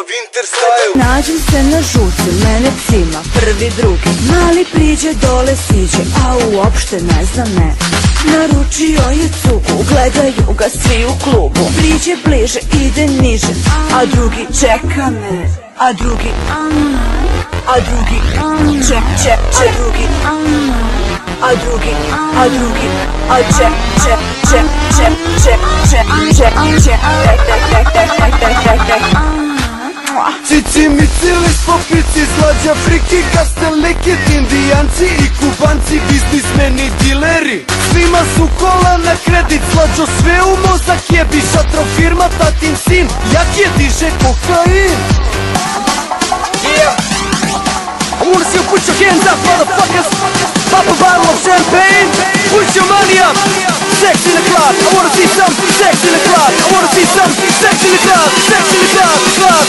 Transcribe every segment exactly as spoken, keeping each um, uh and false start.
Winter style. Nađem se na žucu, mene cima, prvi, drugi. Mali priđe, dole siđe, a uopšte ne zna me. Naručio je cugu, gledaju ga svi u klubu. Priđe bliže, ide niže, a drugi čeka me. A drugi, a drugi, ček, ček, ček. A drugi, a drugi, a drugi, a ček, ček, ček, ček, ček, ček, ček, ček, tek, tek, tek, tek, tek, tek, tek. Cici, mici, lispopici, slađa, friki, kasteliki, indijanci i kubanci, biznismeni, dileri. Svima su kola na kredit, slađo sve u mozak jebi, šatro firma, tatin sin, jak je diže kokain. Yeah, I wanna see you put your hands up, motherfuckers. Pop a bottle of champagne, put your money up. Sex in the club, I wanna see some sex in the club. I wanna see some sex in the club, sex in the club, club.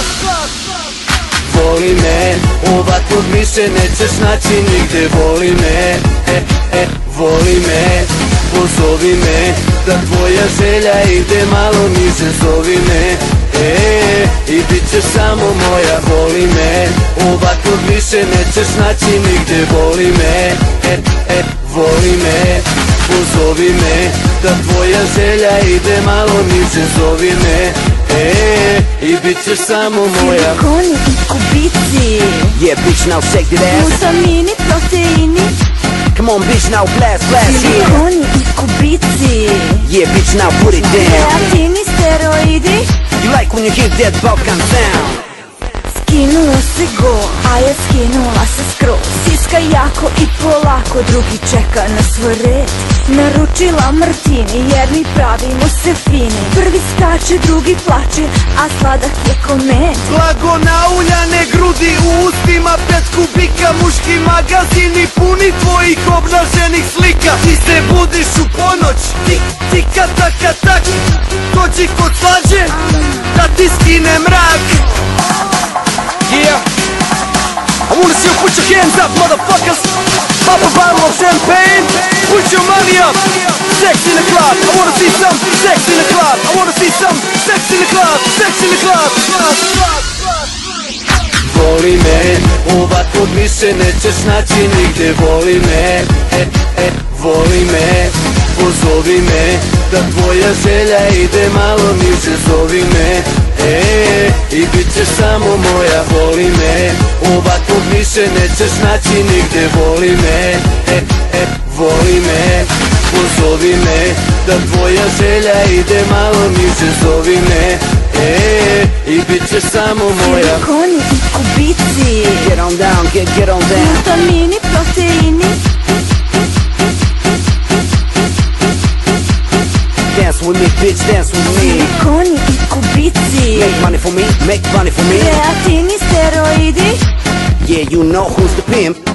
Voli me, ovako više nećeš naći nigde. Voli me, e, e, voli me, pozovi me, da tvoja želja ide malo niže. Zovi me, e, i bit ćeš samo moja. Voli me, ovako više nećeš naći nigde. Voli me, e, e, voli me, pozovi me, da tvoja želja ide malo niže. Zovi me, e, i bit ćeš samo moja. Silikoni i kubici, Yeah, bitch, now shake that ass. vitamini, proteini. Come on, bitch, now blast, blast, yeah. Silikoni i kubici, Yeah, bitch, now put it down. kreatini, steroidi. You like when you hear that Balkan sound? Skinuo se go, a ja skinula se skroz. Siska jako i polako, drugi čeka na svoj red. Naručila martini jer mi pravimo se fini. Prvi skače, drugi plače, a sladak je ko med. Blago nauljane grudi, u ustima pet kubika. Muški magazini puni tvojih obnaženih slika. Ti se budiš u ponoć, tik, tika, taka, tak. Dođi kod slađe, da ti skine mrak. Yeah, I wanna see you put your hands up, motherfuckers. Pop a bottle of champagne, put your money up. Sex in the club, I wanna see some sex in the club. I wanna see some sex in the club, sex in the club. Voli me, ovako više nećeš naći nigde. Voli me, e, e, voli me, pozovi me, da tvoja želja ide malo niže. Zovi me, e, i bit ćeš samo moja. Voli me, ovako više nećeš naći nigde. Voli me, e, e, voli me, pozovi me, da tvoja želja ide malo niže. Zovi me, e, i bit ćeš samo moja. Silikoni i kubici, Get on down, get, get on down. vitamini, proteini. Dance with me, bitch, dance with me. Silikoni i kubici, Make money for me, make money for me. kreatini, steroidi. Yeah, you know who's the pimp.